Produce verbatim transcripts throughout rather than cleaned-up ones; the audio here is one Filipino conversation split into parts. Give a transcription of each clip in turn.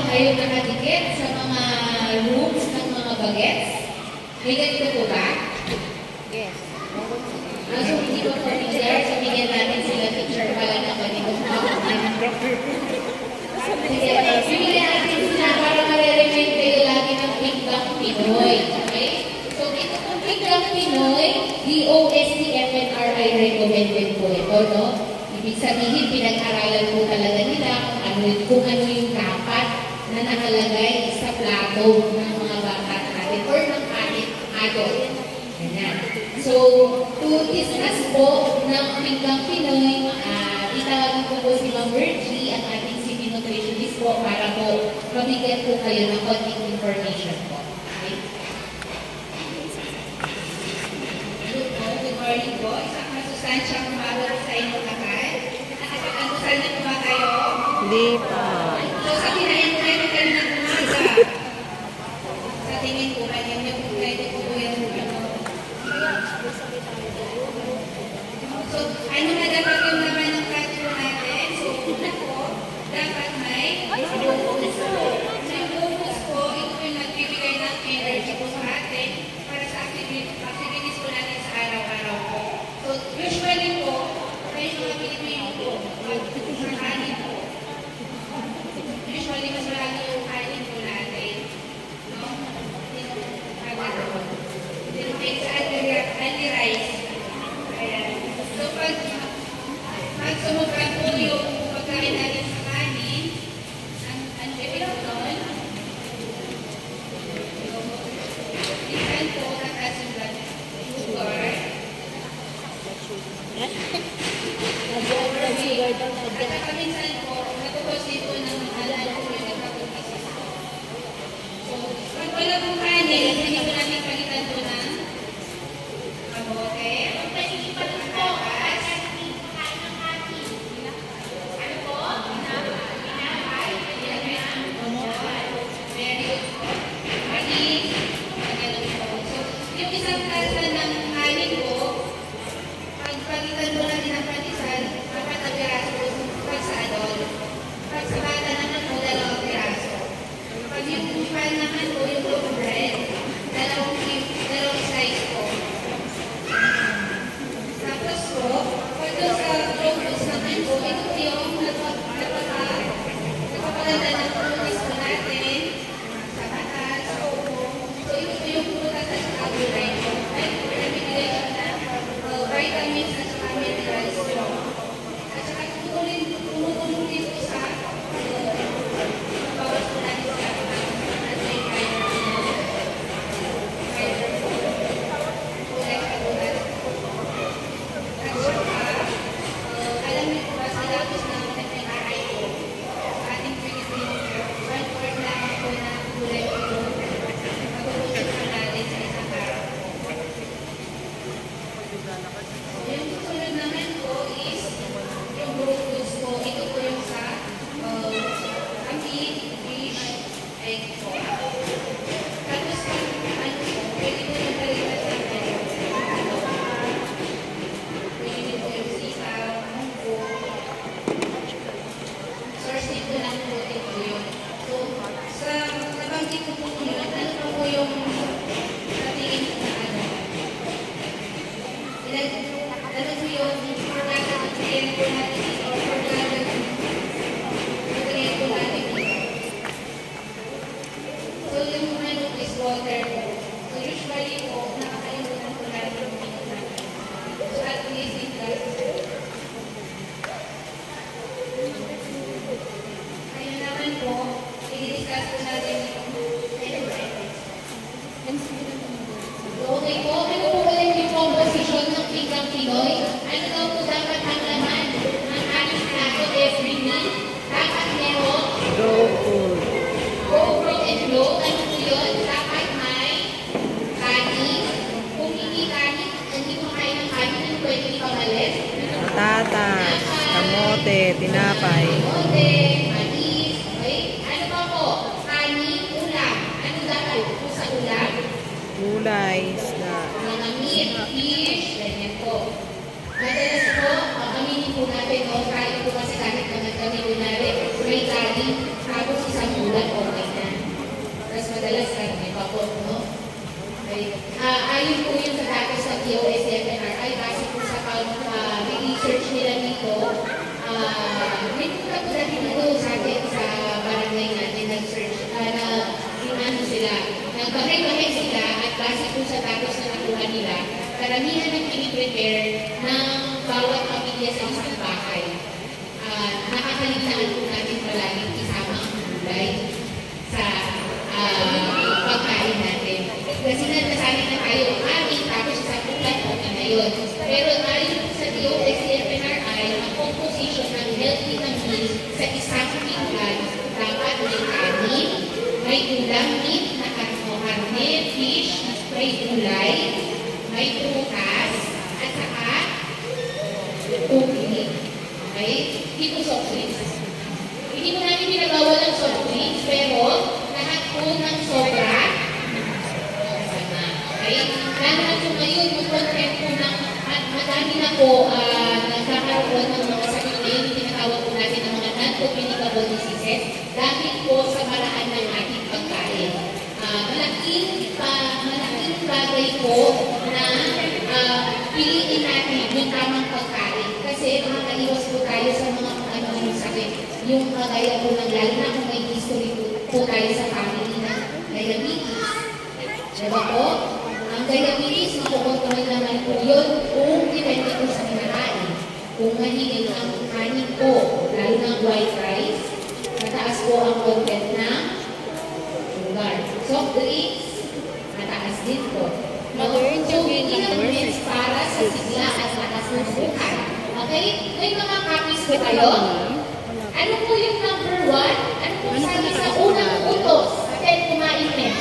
kayo nakadikit sa mga rooms ng mga bagets? May ganito po ba? Yes. Ah, so hindi ba familiar? So bigyan natin sila teacher pala na ganito. Sige, bigyan natin sila para mariremind kayo lagi ng Pinggang Pinoy. Okay? So ito pong Pinggang Pinoy, D O S T F N R I recommended po ito, no? Ibig sabihin, pinag-aralan po talaga nila kung ano, kung ano yung dapat na nakalagay sa plato ng mga bata natin or ng ating adult. Ganyan. So, to discuss po ng Pinggang Pinoy, uh, itawag ko po si Ma'am Virgie, ang ating city nutritionist po, para po mabigyan po kayo ng konting information po. Okay? Good morning po. Isang masustansyang umaga sa inyo lahat. Nakakapag-almusal na po ba kayo? Hindi pa. So, sa kinain ko kayo ng umaga. Sa tingin ko, kanya niyo po kayo po po yan. So, ano na dapat yung naman ng plato natin? So, una po, dapat may focus po. May focus po, ito yung nagbibigay ng energy po sa atin para sa activities, activities po natin sa araw-araw po. So, usually po, kayo mga Pilipino po, sa kanin po. Usually, mas marami yung kanin po natin. No? Dinupin sa anti-rice. Ayan. So, pag, pag sumubra po yung pagkain natin sa kanin, ang ang epito doon, minsan po tatas yung blood sugar. At saka minsan po, matupos dito ng alal po yung nagkakagisa. So, pag wala pong kanin, hindi po natin palitan po ng kamote. Go fruit and flow. Ano po yun? Dapat may kanin, Okay. Uh, ayon po yung sa datos sa D O S T F N R I, base po sa pag-research nila dito, uh, may punta po natin ito sa atin sa barangay natin, nag-search, uh, na ano sila, nagbahay-bahay sila at base po sa datos na nakuha nila, karamihan ng piniprepare ng bawat pamilya sa isang bahay. Uh, nakakaligtaan po natin palaging isama ang gulay sa uh, pagkain natin. Kasi nagkasabi na tayo ang aming tapos sa kulat o na yun. Pero ayon sa D O S T F N R I, ang composition ng healthy na meal sa isang pinggan dapat may kanin, may ulam meat na karne, fish, may gulay, may prutas, at saka tubig. Okay? Ito soft drinks. Hindi mo namin pinagawa ng soft drinks, pero lahat po ng sobra, sama. Okay? Lalo na po ngayon, yung content po ng, at madami na po uh, nagkakaroon ng mga sakit na yun, tinatawag po natin ng mga non-communicable diseases, dahil po sa paraan ng ating pagkain. Uh, malaking, pa, malaking bagay po na uh, piliin natin yung tamang pagkain. Kasi makakaiwas po tayo sa mga ano yung sakit. Yung kagaya po ng lalo na kung may history po, po tayo sa family na diabetes. Diba po? Ang diabetes, makukontrol naman po yun kung depende po sa kinakain. Kung mahilig ang kanin po, lalo ng white rice, mataas po ang content ng sugar. Soft drinks, mataas din po. No? So, ilang minutes para sa sigla at mataas ng sugar. Okay? May mga copies po kayo. Ano po yung number one? Ano po sabi sa unang utos? Atin, kumain men.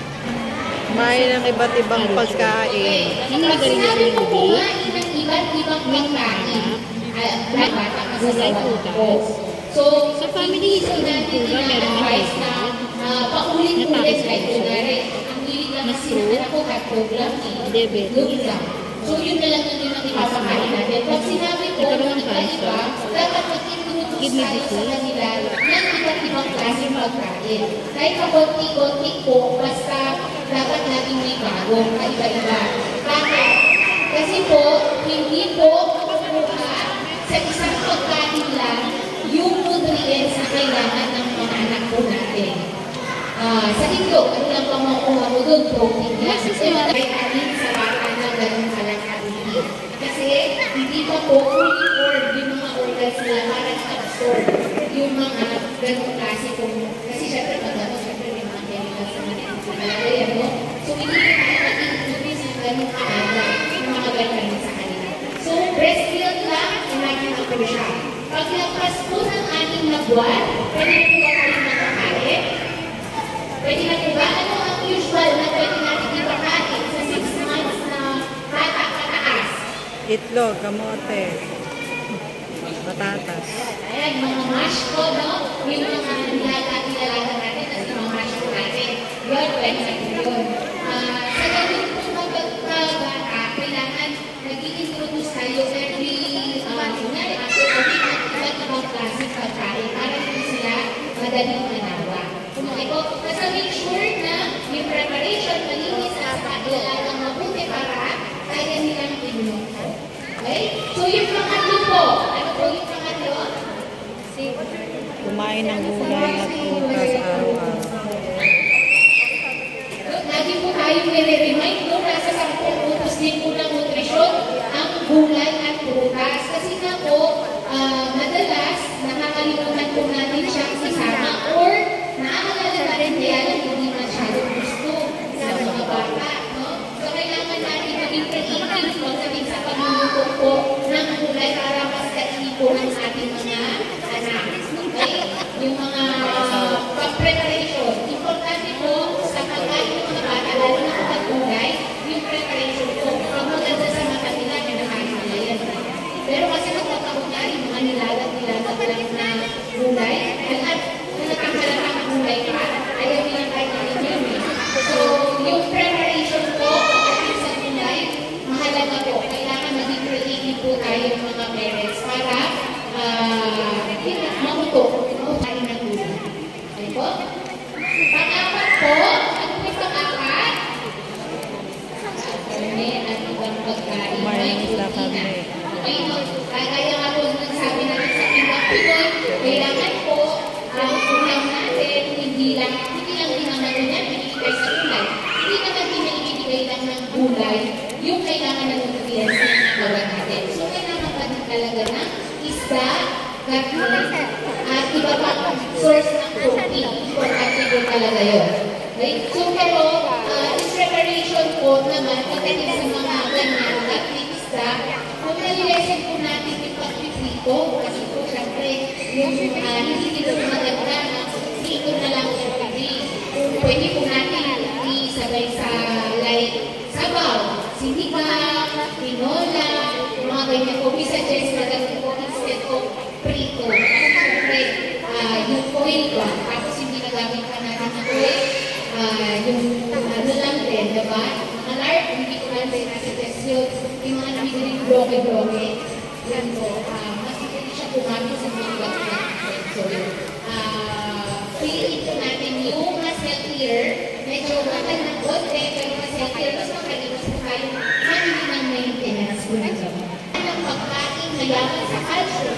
Kumain ng iba't ibang pagkain. Pag sinabi po kumain ng iba't ibang pagkain, ay bata masasawa po. So, sa family history natin ina-advise na paulit-ulit kahit kunwari. Ang hilig lang kasi ng anak ko, heart program, yun lang. So, yun na lang yun ang ipapakain natin. Pag sinabi ko ng iba-iba, dapat mag-introduce tayo sa kanila ng iba't ibang klaseng pagkain. Kahit kakonti-konti po, basta dapat natin may bago, kaiba-iba. Bakit? Kasi po, hindi po makukuha sa isang pagkain lang yung nutrients na kailangan ng mga anak po natin. Uh, sa itlog, ano lang pang makuha mo doon? Protein yan. Ay atin sa bata na ganun palang atin. Kasi hindi pa po fully formed yung mga organs nila para absorb yung mga ganun klase kung kasi syempre pag gano'n, syempre may mga chemicals na natin ano? So hindi ko tayo mag-introduce yung ganun kaaga yung mga ganun sa kanila. So breast milk lang, natin ako siya. Paglagpas po ng ating na buwan, pwede po ba kayong makakain? Pwede na po ba? Ano ang usual na pwede natin ipakain sa six months na bata pataas? Itlog, kamote, patatas. Ayan, mga mash po, no? Yung mga nilalaga natin at yung mga mash po natin. Yun, pwede natin yun. Uh, sa ganun po mag-bata, kailangan nag-i-introduce tayo every uh, kunyari, after a week at iba't ibang klaseng pagkain para hindi sila madaling manawa. Okay po, basta make sure na yung preparation, malinis at ilalang mabuti para kaya nilang inom. Okay? So yung pangatlo po, ano po yung pangatlo? Kumain ng gulay at prutas araw-araw. Lagi po tayong nire-remind, no? Nasa sampung utos din po ng nutrisyon ang gulay at prutas. Kasi nga po, uh, madalas nakakalimutan po natin siyang isama or naaalala na rin kaya lang hindi masyadong gusto sa mga bata. No? So kailangan natin maging creative pagdating sa pagluluto po ng gulay para mas kainin po ang ating mga anak. Okay? Yung mga uh, preparation. Importante po sa pagkain ng mga bata, lalo na kapag bagay yung kailangan ng nutrients ng katawan natin. So, kailangan pa din talaga ng isda, garlic, at iba pang source ng protein. Importante din talaga yun. Okay? So, pero, uh, in preparation po naman, pagdating sa mga ganyan, garlic, isda, kung nalilesen po natin yung pagpiprito, kasi po, syempre, yung uh, hindi dito maganda na dito na lang sa pagpiprito. Pwede po natin isabay sa like sabaw, sinigang, tinola, mga ganyan po. We suggest na gawin po instead of prito. Kasi syempre, uh, yung oil ba, tapos hindi nagamit pa natin ng oil, uh, yung ano lang din, diba? Mga lard, hindi ko lang din nasuggest yun. Yung mga nabibili bloke-bloke, yan po, uh, mas hindi siya kumamit sa mga natin. So, uh, piliin po natin yung mas healthier, medyo mahal ng konti, pero mas healthier, mas makalimas po tayo mamili ng maintenance po na gawin. Ang pagkain mayaman sa calcium,